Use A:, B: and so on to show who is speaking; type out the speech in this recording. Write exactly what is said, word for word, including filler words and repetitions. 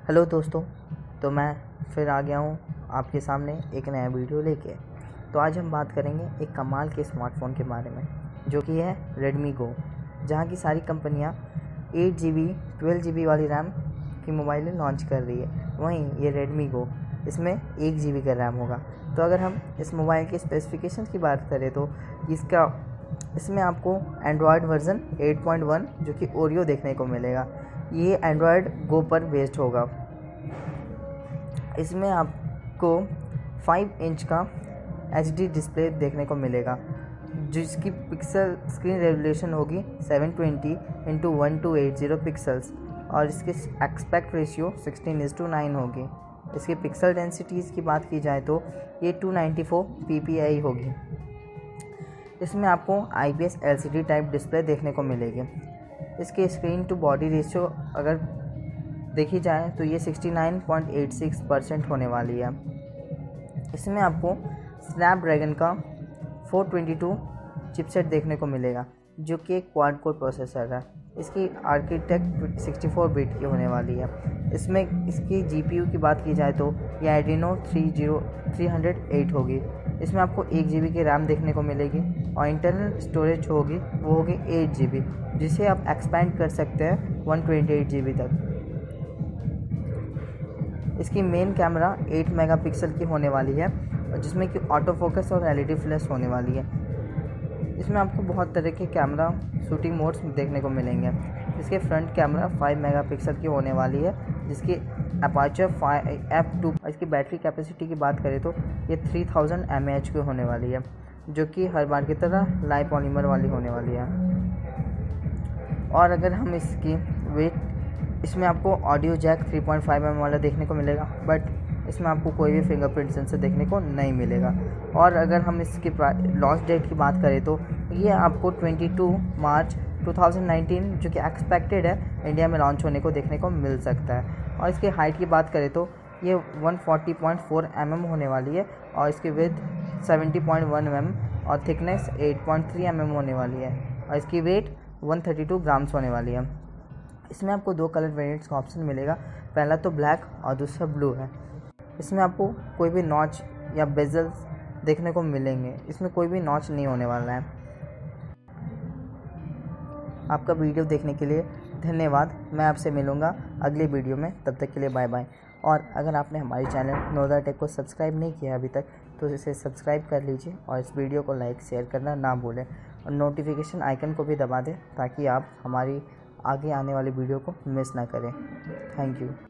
A: Hello दोस्तों, तो मैं फिर आ गया हूँ आपके सामने एक नया वीडियो लेके। तो आज हम बात करेंगे एक कमाल के स्मार्टफ़ोन के बारे में, जो कि है रेडमी गो, जहाँ की सारी कंपनियाँ eight GB B twelve G B वाली रैम की मोबाइलें लॉन्च कर रही है। वहीं ये रेडमी गो, इसमें एक जी बी का रैम होगा। तो अगर हम इस मोबाइल के स्पेसिफिकेशन की बात करें तो इसका इसमें आपको Android version eight point one जो कि ओरियो देखने को मिलेगा। ये एंड्रॉयड गो पर बेस्ड होगा। इसमें आपको फाइव इंच का एच डी डिस्प्ले देखने को मिलेगा, जिसकी पिक्सल स्क्रीन रेजोल्यूशन होगी seven twenty into one two eight zero pixels, और इसकी expect ratio sixteen is to nine होगी। इसकी पिक्सल डेंसिटीज़ की बात की जाए तो ये two ninety four P P I होगी। इसमें आपको I P S L C D type display देखने को मिलेगी। इसके स्क्रीन टू बॉडी रेशियो अगर देखी जाए तो ये sixty nine point eight six percent होने वाली है। इसमें आपको स्नैपड्रैगन का फोर ट्वेंटी टू चिपसेट देखने को मिलेगा, जो कि एक क्वाड कोर प्रोसेसर है। इसकी आर्किटेक्ट सिक्सटी फोर बिट की होने वाली है। इसमें इसकी जी पी यू की बात की जाए तो ये Adreno three zero three hundred eight होगी। इसमें आपको एक जी बी की रैम देखने को मिलेगी और इंटरनल स्टोरेज होगी वो होगी एट जी बी, जिसे आप एक्सपेंड कर सकते हैं वन ट्वेंटी एट जी बी तक। इसकी मेन कैमरा एट मेगापिक्सल की होने वाली है, जिसमें कि ऑटो फोकस और एल ई डी फ्लैश होने वाली है। इसमें आपको बहुत तरह के कैमरा शूटिंग मोड्स देखने को मिलेंगे। इसके फ्रंट कैमरा फाइव मेगापिक्सल की होने वाली है, जिसकी अपर्चर एफ टू। इसकी बैटरी कैपेसिटी की बात करें तो ये three thousand M A H की होने वाली है, जो कि हर बार की तरह लाइव पॉलीमर वाली होने वाली है। और अगर हम इसकी वेट, इसमें आपको audio jack three point five M M वाला देखने को मिलेगा, बट इसमें आपको कोई भी फिंगरप्रिंट सेंसर देखने को नहीं मिलेगा। और अगर हम इसकी लॉन्च डेट की बात करें तो ये आपको twenty two March two thousand nineteen, जो कि एक्सपेक्टेड है, इंडिया में लॉन्च होने को देखने को मिल सकता है। और इसकी हाइट की बात करें तो ये one forty point four M M होने वाली है, और इसकी width seventy point one M M और thickness eight point three M M होने वाली है, और इसकी weight one thirty two grams होने वाली है। इसमें आपको दो कलर वेरिएंट्स का ऑप्शन मिलेगा, पहला तो ब्लैक और दूसरा ब्लू है। इसमें आपको कोई भी नॉच या बेजल्स देखने को मिलेंगे, इसमें कोई भी नॉच नहीं होने वाला है। आपका वीडियो देखने के लिए धन्यवाद। मैं आपसे मिलूँगा अगले वीडियो में, तब तक के लिए बाय बाय। और अगर आपने हमारे चैनल नोदा टेक को सब्सक्राइब नहीं किया अभी तक, तो इसे सब्सक्राइब कर लीजिए और इस वीडियो को लाइक शेयर करना ना भूलें, और नोटिफिकेशन आइकन को भी दबा दें ताकि आप हमारी आगे आने वाली वीडियो को मिस ना करें। Thank you.